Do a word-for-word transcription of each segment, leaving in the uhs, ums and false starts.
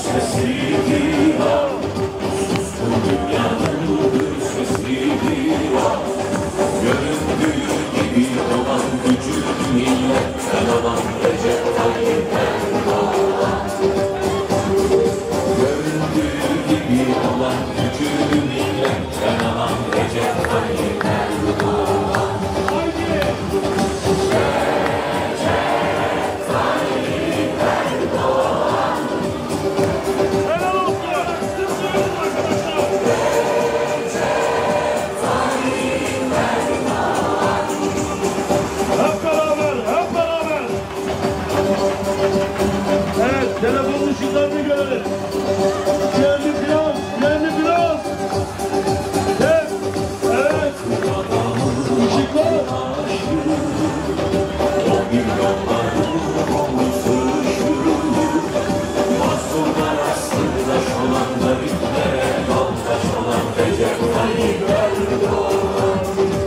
sesiydi o. Suskun dünyanın bu sesiydi o. Göründüğü gibi olan gücü millet, sen olan Recep Tayyip Erdoğan. Göründüğü gibi olan gücü millet, sen olan Recep Tayyip Erdoğan. Telefonun ışıklarını görelim. Yerli biraz, yerli biraz. Evet, evet. Işıklar. O milyonlar konuşur. Masumlar sırdaş olan gariplere yoldaş olan Recep Tayyip Erdoğan.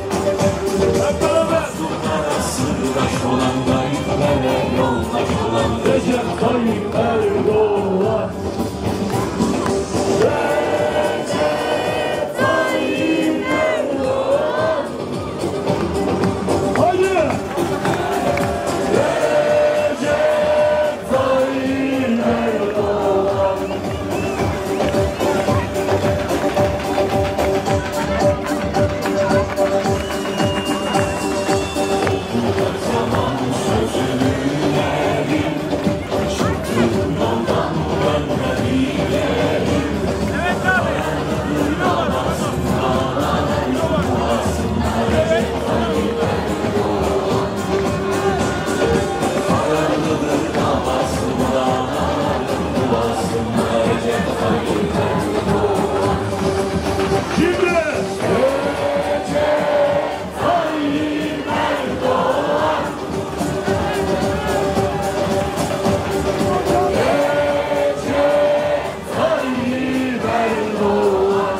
Masumlar sırdaş olan gariplere yoldaş olan Recep Tayyip Erdoğan. Recep Tayyip Erdoğan. Haydi. Recep Tayyip Erdoğan. Her zaman sözünü yerim, çıktığım yoldan dönmedilerim. Dayanamazsın bana, duasınla Recep Tayyip Erdoğan. Kararlıdır namazım bana, duasınla Recep Tayyip Erdoğan. Şimdi. Recep Tayyip Erdoğan. Recep Tayyip Erdoğan.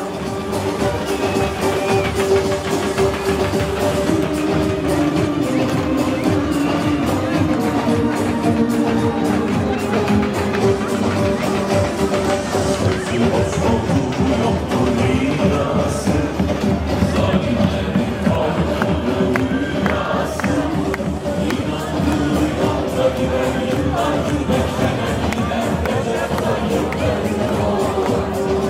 Sözü Osmanlı yoktur mirası, zalimlerin kalktığı rüyası. İnandığı yolda gider yıllardır beklenen gider Recep Tayyip Erdoğan.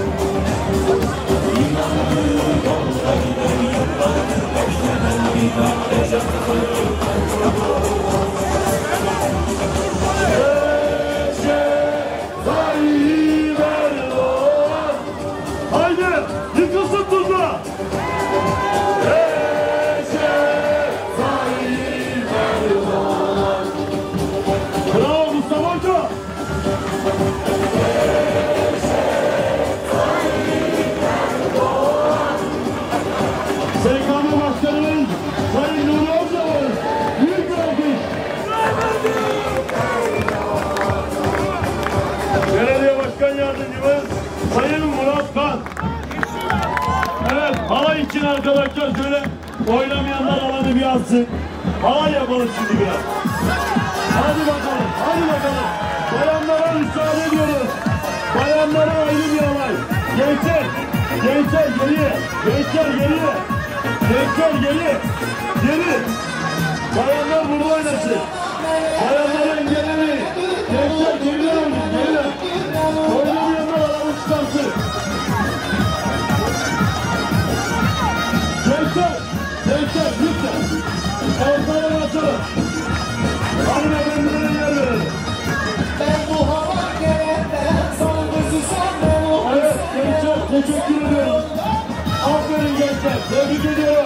İnandığı yolda gider yıllardır beklenen gider Recep Tayyip Erdoğan. Recep Tayyip Erdoğan. Haydi. Yıkılsın tuzla. Recep Tayyip Erdoğan. Bravo Mustafa Hoca. S K M Başkanımız Sayın Nuri Hoca'nın büyük bir alkış. Belediye Başkan Yardımcımız Sayın Murat Kan. Evet, halay için arkadaşlar şöyle oynamayanlar alanı bir alsın. Halay yapalım şimdi biraz. Hadi bakalım, hadi bakalım. Bayanlara müsaade ediyoruz. Bayanlara ayrı bir halay. Gençler, gençler geriye, gençler geriye. Gençler geriye, geri. Bayanlar burada oynasın. Bayanları engellemeyin. Gençler geriden oynayın, geriden. Oynamayanlar alanı çıkarsın. Gençler, gençler lütfen. Ortaları açalım. Hanımefendilere yer verelim. Ben bu hava gelenler sandısı sen ben o. Evet gençler teşekkür ediyorum. Aferin gençler, tebrik ediyorum.